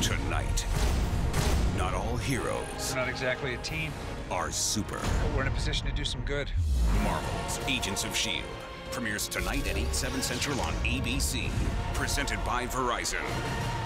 Tonight, not all heroes We're not exactly a team, are super. but we're in a position to do some good. Marvel's Agents of S.H.I.E.L.D. premieres tonight at 8/7 Central on ABC. Presented by Verizon.